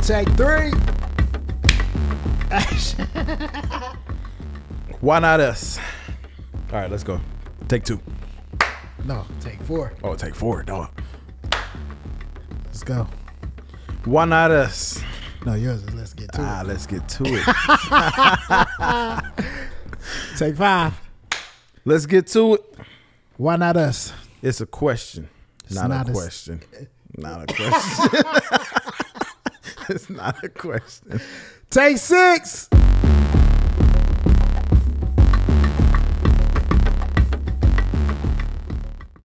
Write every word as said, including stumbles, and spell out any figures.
Take three. Why not us? All right, let's go. Take two. No, take four. Oh, take four, dog. Let's go. Why not us? No, yours is let's get to ah, it. let's get to it. Take five. Let's get to it. Why not us? It's a question, It's not, not a a- question. Not a question. It's not a question. Take six.